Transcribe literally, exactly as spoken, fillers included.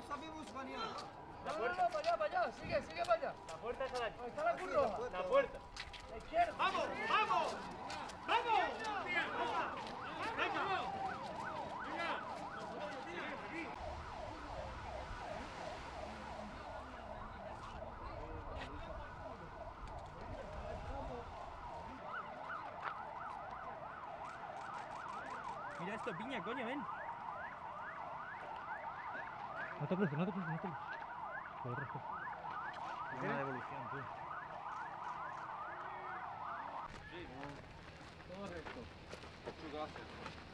sabemos español. La puerta. No, no, para allá, para allá. Sigue, sigue para allá. La puerta está aquí. Está la cruz roja. La puerta. La izquierda. ¡Vamos, vamos! ¡Vamos! ¡Venga! Mira esto, piña, coño, ven. No te cruces, no te cruces, no te cruces. Por otras cosas. Es una devolución, tú. Sí, todo recto. Muchas gracias.